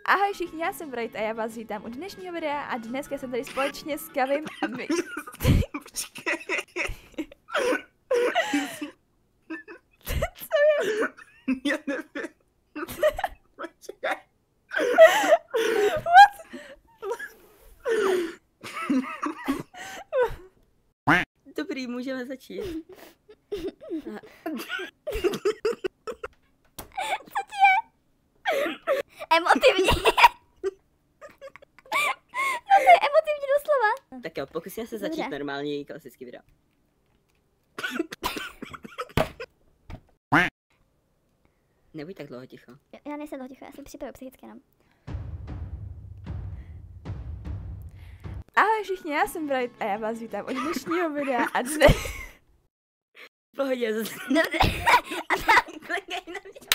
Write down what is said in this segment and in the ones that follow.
Ahoj všichni, já jsem Bright a já vás vítám u dnešního videa a dneska jsem tady společně s Kavim a my... Počkej. Co je? Já nevím. Počkej. What? Dobrý, můžeme začít. Co ti je? Emotivní. No to je emotivní doslova. Tak jo, pokusíme se začít Dobře. normální klasický video. Nebuď tak dlouho ticho. Já nejsem toho ticho, já jsem připravu psychicky jenom. Ahoj všichni, já jsem Bright a já vás vítám u dnešního videa a dnes... V pohodě, zase. Dobře. A tam klikej na mě.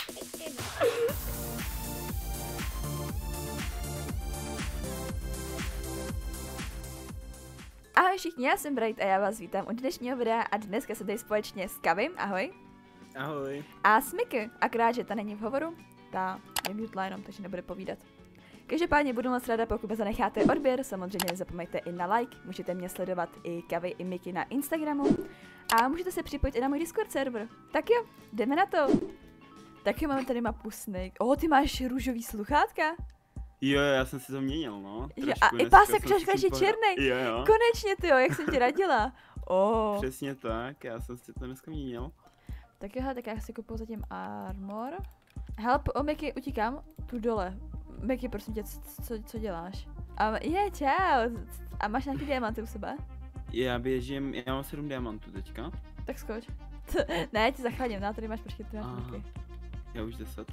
Ahoj všichni, já jsem Bright a já vás vítám u dnešního videa a dneska jsem tady společně s Kavim, ahoj. Ahoj. A s Miky, akorát, že ta není v hovoru, ta je mutla jenom, takže nebude povídat. Každopádně budu moc ráda, pokud zanecháte odběr, samozřejmě nezapomeňte i na like, můžete mě sledovat i Kavy i Miky na Instagramu a můžete se připojit i na můj Discord server. Tak jo, jdeme na to. Tak jo, máme tady mapu Snake. Ty máš růžový sluchátka? Jo, já jsem si to měnil, no. Jo, Trošku a i dneska pásek jsem si přeškaž je tím pohrál. černý. Jo. Konečně ty jo, jak jsem ti radila. Přesně tak, já jsem si to dneska měnil. Tak jo, hele, tak já si kupuju zatím armor. Help, Miky, utíkám tu dole. Miky, prosím tě, co děláš? Čau. A máš nějaký diamanty u sebe? Já mám 7 diamantů teďka. Tak skoč. Ne, já ti zachráním, tady máš, počkej, ty máš Miky. Já už 10.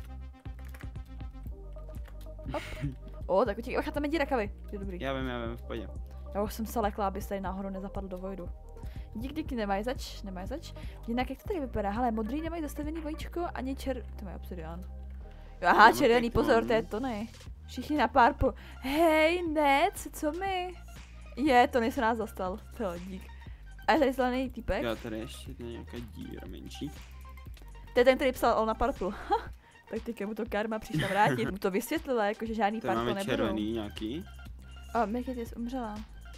Tak utíkej, bacha, tam je díra, Kavy. Je dobrý. Já vím, v pohodě. Já už jsem se lekla, abys tady náhodou nezapadl do vojdu. Díky, nemáš zač. Jinak jak to tady vypadá? Hele, modrý nemají zastavený vajíčko, ani to mají obsidian. Jo, aha, Nemá červený, pěknou. pozor, to je Tony. Všichni na párpu. Hej, Nec, co my? Tony se nás zastal, to dík. A je tady zelený týpek. Já tady ještě nějaká díra menší. To je ten, který psal all na purple. Tak teďka mu to karma přišla vrátit, mu to vysvětlila, jakože žádný Tady purple máme nebudou. červený nějaký. Miky, ty jsi umřela.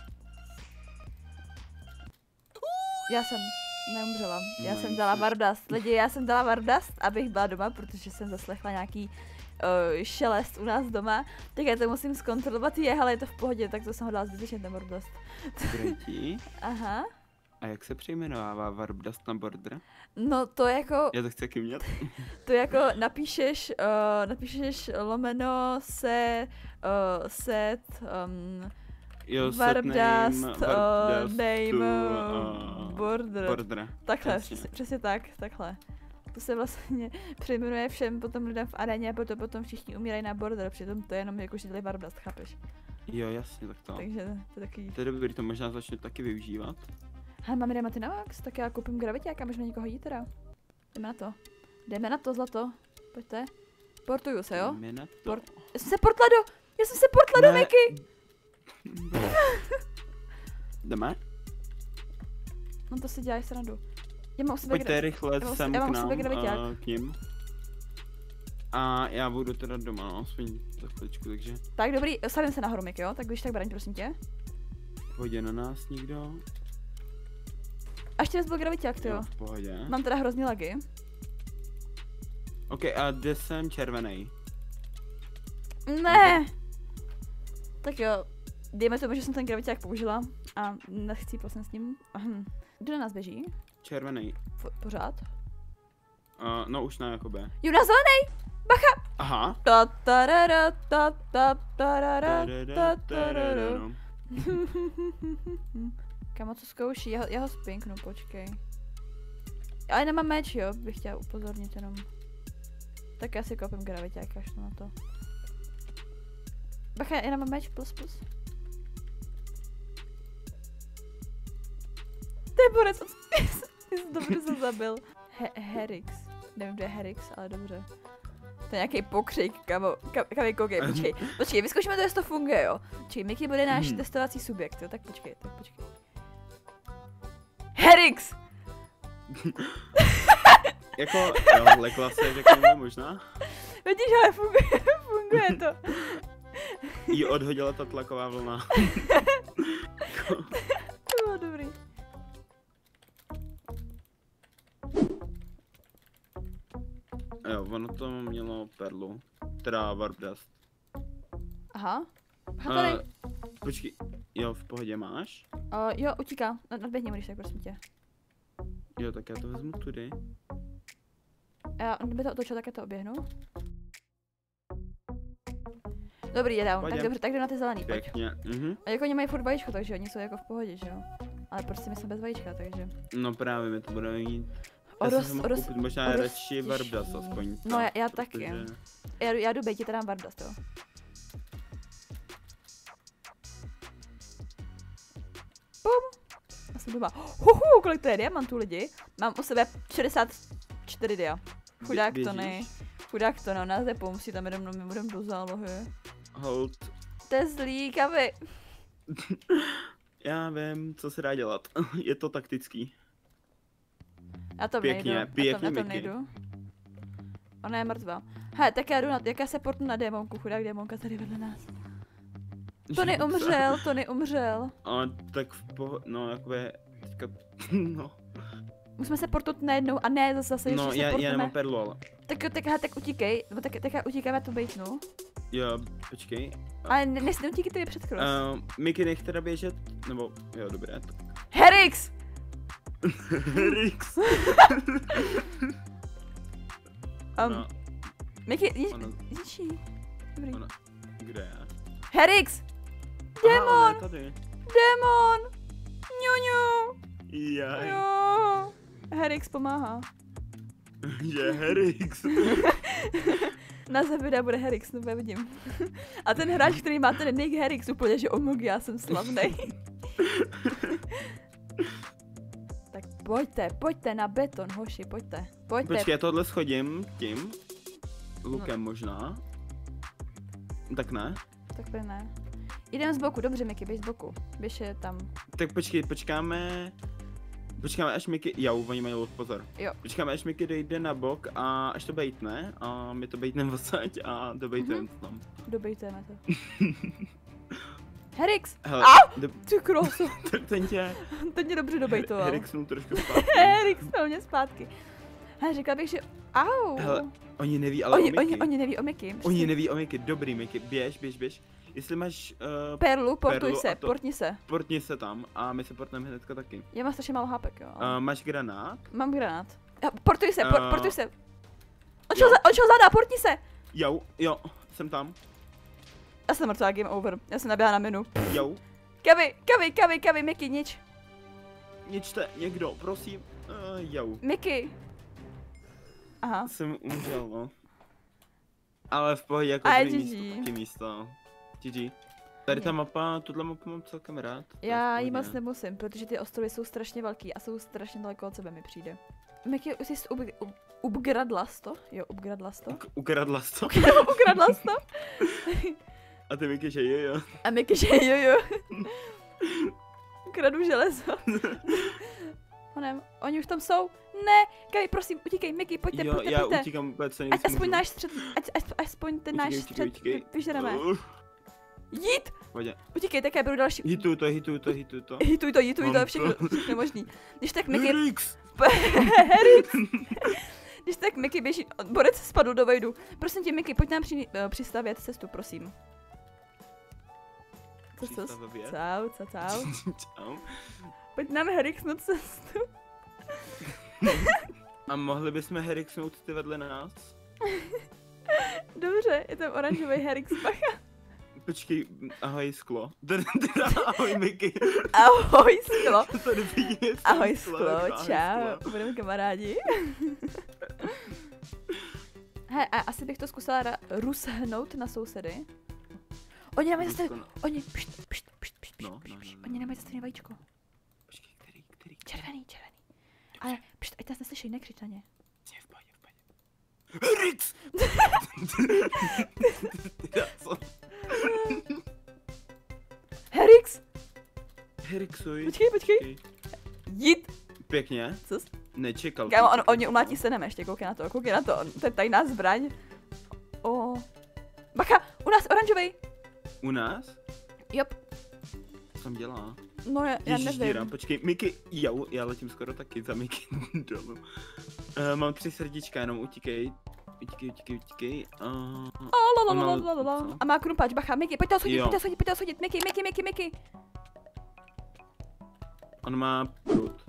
Já jsem neumřela. Já jsem dala Vardust. Lidi, já jsem dala Vardust, abych byla doma, protože jsem zaslechla nějaký šelest u nás doma. Tak já to musím zkontrolovat. Ale je to v pohodě, tak to jsem ho dala zbytečně ten Vardust. Breti. Aha. A jak se přejmenovává Warpdust na border? No to jako, Já to chci taky mět. to jako napíšeš lomeno Jo, Warpdust, name, to, border. Takhle, Přesně. přesně tak, takhle. To se vlastně přejmenuje všem potom lidem v aréně a potom všichni umírají na border, přitom to je jenom jako židli Warpdust, chápeš? Jo, jasně, tak to. Takže to je takový... To je dobrý, to možná začnu taky využívat. Hele, máme diamanty na max, tak já koupím graviťáka, možná někoho jít teda. Jdeme na to, zlato. Pojďte. Portuju se, jo? Jdeme na to. Já jsem se portla do Ne. Miky! Jdeme? No to si děláš srandu. Já mám u sebe Pojďte rychle sem já mám k u sebe nám, graviťák. k ním. A já budu teda doma, no, aspoň za chviličku, takže Tak dobrý, stavím se nahoru, Miky, jo? Tak když tak braň, prosím tě. hodě na nás nikdo. A ještě raz byl graviťák, ty jo. Jo, v pohodě. Mám teda hrozný lagy. Ok, a kde jsem červený? Ne! Tak jo, dejme tomu, že jsem ten graviťák použila a nechci jsem s ním. Kdo na nás běží? Červený. Pořád? No už ne, jakoby. Jo, na zelený! Bacha! Aha. Ta tarara, ta ta tarara, ta tarara. Kamo, co zkouší? Já ho spinknu, počkej. Ale nemám meč, jo, bych chtěla upozornit jenom. Tak já si koupím graviťák, až na to. Bacha, já nemám meč, plus. To je borec, ty jsi dobře se zabil. Herix. Nevím, kde je Herix, ale dobře. To je nějaký pokřik, kamo, koukej, počkej, vyzkoušíme to, jestli to funguje, jo. Počkej, Miky bude náš testovací subjekt, jo, tak počkej. Herix! Jako, jo, lekla se, řekněme, možná. Vidíš, ale funguje to. jí odhodila ta tlaková vlna. To bylo dobrý. Jo, ono to mělo perlu. Teda Warpdust. Aha. Tady. Počkej, jo, v pohodě máš? Jo, utíká. Nadběhni mu, když tak, prosím tě. Jo, tak já to vezmu tudy. Kdyby to otočil, tak já to oběhnu. Dobrý, je down. Tak Pojďem. dobře, tak jdu na ty zelený, pojď. Pěkně, A jako oni mají furt vajíčko, takže oni jsou jako v pohodě, že jo? Ale prostě my jsme bez vajíčka, takže... No právě, my to budeme mít. O Já jsem dost- si o mohl dost- koupit možná o dost radši těžší. Warpdust aspoň. No, tak, já taky. protože- Já jdu bejt, ti teda dám Warpdust, jo. Pum! Já jsem doma. Kolik to je diamantů, lidi? Mám u sebe 64 dia. Chudák Běžíš? Tony. Chudák Tony, nás nepomůží, tam jenom my budeme do zálohy. Hold. To je zlý, kavy. Já vím, co se dá dělat. Je to taktický. Já tam Pěkně, nejdu. pěkně, já tam Miky. nejdu. Ona je mrtvá. He, tak já jdu na, jak já se portnu na démonku, chudák démonka tady vedle nás. Tony umřel. A tak no jakoby, teďka, no. Musíme se portnout najednou a ne zase ještě No, se já portneme. nemám perlu, ale. Tak utíkej, nebo tak já utíkám, já to bejtnu. Jo, počkej. Ale neutíkejte je před cross. Miky, nech teda běžet, nebo, jo, dobré. Herix! Rix. No, Miky, ona, jičí. Dobrý. ona, kde je? Herix! Aha, ona je tady. Démon! Ňuňu! Jaj, Jo. Herix pomáhá. je Herix. Název videa bude Herix, no vidím. A ten hráč, který má ten nick Herix, úplně, že omog, já jsem slavnej. Tak pojďte na beton, hoši, pojďte. Počkej, já tohle schodím tím. Lukem možná. Tak ne? Tak pojď ne. Jdem z boku, dobře Miky, běž z boku. Běž je tam. Tak počkej, počkáme až Miky, jo, oni mají luk, pozor. Jo. Počkáme až Miky dojde na bok a až to bejtne a my to bejtneme odsaď a dobejtujeme to tam. Dobejtujeme to. Herix! Hele, Ty kroso, ten tě, ten mě dobře dobejtoval. Herixnul trošku zpátky. Herix na mě zpátky. Hele, řekla bych, že... Au! Hele, oni neví ale o Miky. Oni neví o Miky. Oni neví o Miky, dobrý Miky, běž. Jestli máš, Perlu, portuj perlu se, a to- portni se. portni se tam a my se portneme hnedka taky. Já mám strašně málo hápek, jo. Máš granát? Mám granát. Portuj se, portuj se. On jo. šel zadá, portni se! Jo, jsem tam. Já jsem mrtvá, game over. Já jsem naběhla na minu. Jo, Kavi, Miky, nič. ničte, někdo, prosím. Jo, Miky. Aha. jsem umřel, no. Ale v pohodě, jako A druhý GG. místo, taky místo. GG. Tady ta mapa, tuhle mapu mám celkem rád. to je v Já jí pohodě. moc nemusím, protože ty ostrovy jsou strašně velký a jsou strašně daleko od sebe, mi přijde. Miky, jsi upgradla to? Jo, upgradla to. Ukradla jsi to? Ukradla to? A ty Miky, že jo. A Miky, že jo. Kradu železo. Oni už tam jsou. Ne, Kavi, prosím, utíkej, Miky, pojďte, Jo, já pojďte. utíkám úplně co Ať nejvíc aspoň můžu. náš střed, aspoň ten náš Utíkej, střed vyžereme. Jít! Pojď. Utíkej, tak já budu další. Hituj to. Hituj to, Mám všechno možný. Když tak Miky, Herix! Herix! Když tak Miky běží, borec spadl do vejdu. Prosím tě, Miky, pojď nám přistavět cestu, prosím. Přistavět? Čau. Čau. Pojď nám Herixnout cestu. A mohli bychom Herixnout ty vedle nás? Dobře, je tam oranžový Herix, bacha. Počkej, ahoj sklo. Teda ahoj Miky. Ahoj, sklo. Tady vidíme Ahoj, sklo, sklo, ahoj, čau. sklo. Budeme kamarádi. He, a asi bych to zkusila rushnout na sousedy. Oni nemají zase, oni, No. oni nemají zase vajíčko. Počkej, který? Červený. Ale, ať nás neslyší, nekřič na ně. V pohodě. Herix! Herix! Herixuj. Počkej. Jít! Pěkně. Co? Nečekal. Kámo, oni umlátí senem ještě, koukej na to, to je tajná zbraň. Bacha, u nás oranžovej! U nás? Jop. Co tam dělá? No já Ježiš, díra, nevím. počkej, Miky, já letím skoro taky za Miky dolů. Mám 3 srdíčka, jenom utíkej. Utíkej. On má- co? A má krumpáč, bacha, Miky, pojďte Jo. ho shodit, Miky. On má prut.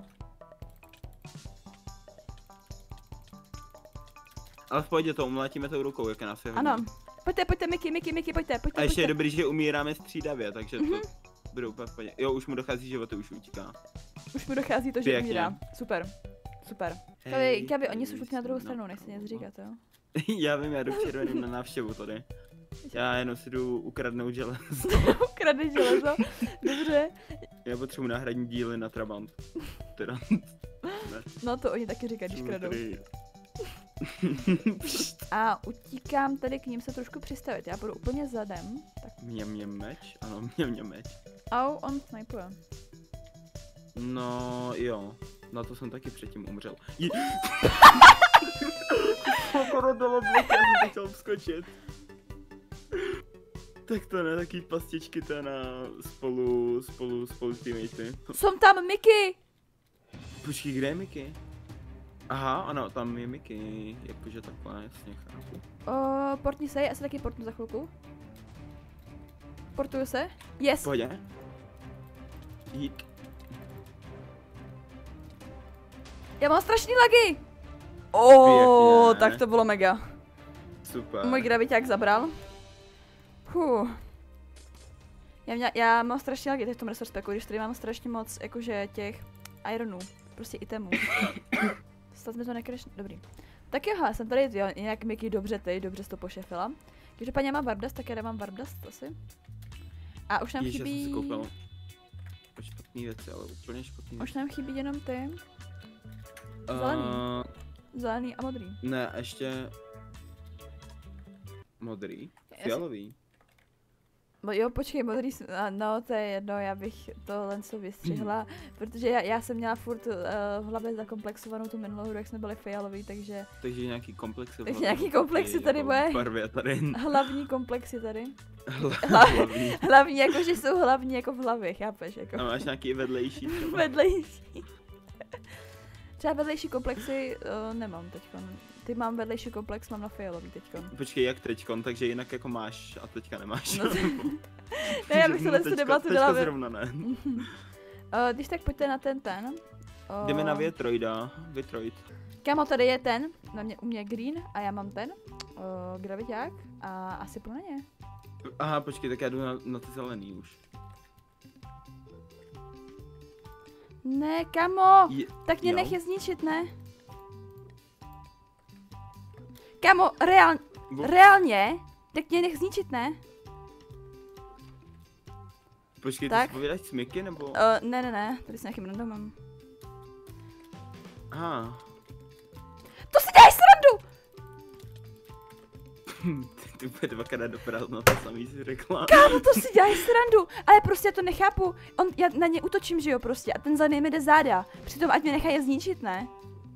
Ale v pohodě to umlátíme tou rukou, jak nás je hodně. Ano. Pojďte, Miky, pojďte. A ještě je dobrý, že umíráme střídavě, takže to bude úplně v pohodě. Jo, už mu dochází životy, už utíká. Už mu dochází to, že Pěkně. umírá. Super. Kavi, oni jsou šli na druhou stranu, nechci nic říkat, jo? Já vím, já jdu k červeným na návštěvu tady. Já jenom si jdu ukradnout železo. Ukradne železo. Dobře. Já potřebuji náhradní díly na Trabant. Teda. No to oni taky říkají, když kradou. Tady- A utíkám tady k ním se trošku přistavit. Já budu úplně zadem. Tak Mňam meč? Ano, mňam meč. au, on snipuje. No jo, na to jsem taky předtím umřel. Skoro dalo blok, já jsem chtěl vskočit. Tak to ne, taky pastičky to na spolu teammatey. Jsem tam, Miky! Počkej, kde je Miky? Aha, ano, tam je Miky, jakože takhle, jasně, chápu. Portni se, já se taky portnu za chvilku. Portuju se. Yes! Pohodě. Jít. Já mám strašný lagy! Oh, Pěkně. tak to bylo mega. Super. Můj graviťák zabral. Já mám strašně lagy v tom resource, když tady mám strašně moc jakože těch ironů, prostě itemů. Snad mi to nekrešne, dobrý. Tak jo, jsem tady, jo, nějak Miky dobře jsi to pošefila. Každopádně já mám Warpdust, tak já dávám Warpdust asi. A už nám Ježiš, já jsem si chybí... koupil špatný věci, ale úplně špatný Už nám chybí jenom ty, věci. zelený a modrý. Ne, ještě... Modrý? Fialový? Jo, počkej, modrý, no to je jedno, já bych tohle co vystřihla, protože já jsem měla furt v hlavě zakomplexovanou tu minulou hru, jak jsme byli fialoví, takže Takže nějaký komplexy. Takže nějaký komplexy tady moje. Barvě tady. hlavní komplexy tady. Hlavní. Hlavní, jakože jsou hlavní jako v hlavě, chápeš, jako A máš nějaký vedlejší třeba? vedlejší. Třeba vedlejší komplexy nemám teďkon. Ty mám vedlejší komplex, mám na fialový teďkon. Počkej, jak teďkon, takže jinak jako máš a teďka nemáš. No ne, já bych tohle tu debatu dala. Teďka zrovna ne. Když tak pojďte na ten. Jdeme na Vitroid. Kámo, tady je ten, u mě green a já mám ten, graviťák a asi půjdu na ně. Aha, počkej, tak já jdu na ty zelený už. Ne, kamo, tak mě jo. nech je zničit, ne? Kamo, reálně, tak mě nech zničit, ne? Počkej, Tak. ty si povídáš s Miky, nebo? Ne, tady s nějakým randomem. Aha. To si děláš srandu! Ty bude dvakrát do prázdna, to samý si řekla. Kámo, to si děláš srandu, ale prostě já to nechápu. Já na ně útočím, že jo, prostě, a ten za mi jde záda. Přitom ať mě nechají je zničit, ne?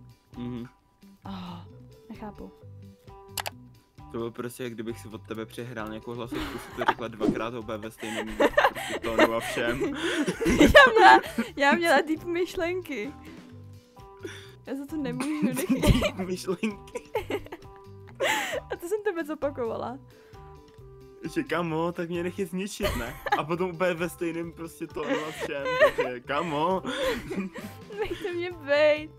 Nechápu. To bylo prostě, jak kdybych si od tebe přehrál nějakou hlasovku, si to řekla dvakrát úplně ve stejném tónu a všem. Já měla deep myšlenky. Já za to nemůžu nechat. Myšlenky. A to jsem tebe zopakovala. Že kamo, tak mě nech je zničit, ne? A potom úplně ve stejném prostě tónu a všem, takže kamo. Nechte mě bejt.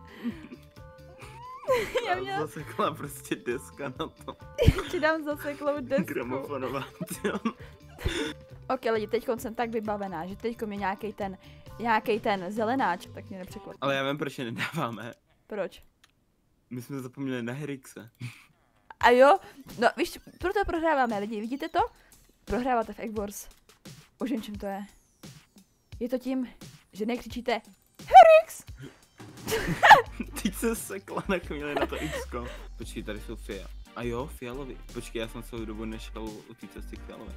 Já měla... Zasekla prostě deska na to. Ti dám zaseklou desku. Gramofonová. Ok, lidi, teďkon jsem tak vybavená, že teďkon je nějaký ten zelenáč, tak mě nepřekvapí. Ale já vím, proč je nedáváme. Proč? My jsme zapomněli na Herixe. A jo, no víš, proto prohráváme lidi, vidíte to? Prohráváte v Egg Wars. Už vím, čím to je. Je to tím, že nekřičíte Herix! Teď se sekla na chvíli na to X-ko. Počkej, tady jsou a jo, fialový. Počkej, já jsem celou dobu neškal u té cesty k fialovým.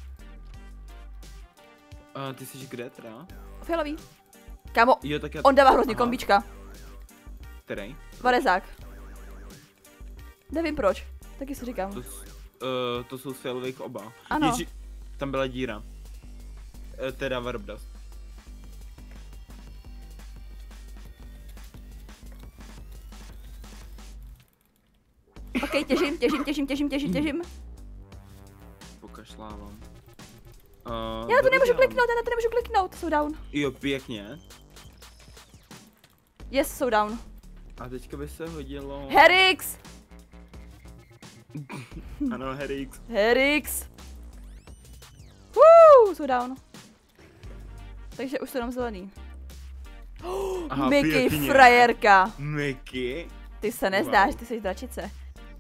A ty jsi kde teda? Fialový. Kámo, Jo, tak já... on dává hrozně Aha. kombička. Který? Varezák. Nevím proč, taky si říkám. To jsou z fialových oba. Ano. Tam byla díra. Teda Warbdust. Ok, těžím. Pokašlávám. Já na to nemůžu kliknout, jsou down. Jo, pěkně. Yes, jsou down. A teďka by se hodilo... Herix! Ano, Herix. Herix! Jsou down. Takže už jsou jenom zelený. Aha, Mickey, pěkně. frajerka. Mickey. Ty se nezdáš, ty jsi dračice.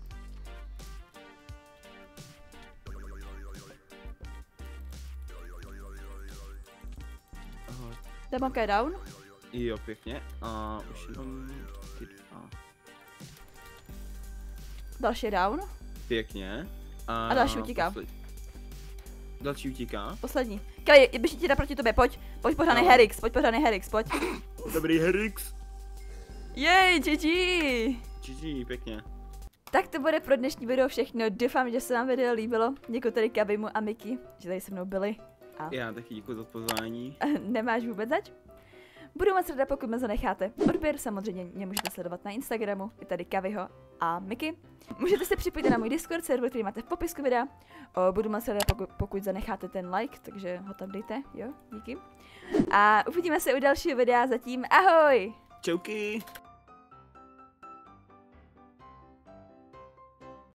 Aha. Demonka je down. Jo, pěkně. A už jenom ty dva. Další je down. Pěkně. A další utíká. Další utíká. Poslední. Kali, běží ti proti tobě, pojď. Pojď pořádnej No. Herix, pojď. Dobrý Herix. Jej, GG! GG, pěkně. Tak to bude pro dnešní video všechno. Doufám, že se vám video líbilo. Děkuji tady Kavimu a Miky, že tady se mnou byli. A Já taky děkuji za pozvání. nemáš vůbec zač. Budu moc ráda, pokud mě zanecháte odběr, samozřejmě mě můžete sledovat na Instagramu, je tady Kaviho a Miky. Můžete se připojit na můj Discord server, který máte v popisku videa. Budu moc ráda, pokud zanecháte ten like, takže ho tam dejte, jo, díky. A uvidíme se u dalšího videa, zatím ahoj! Čauky.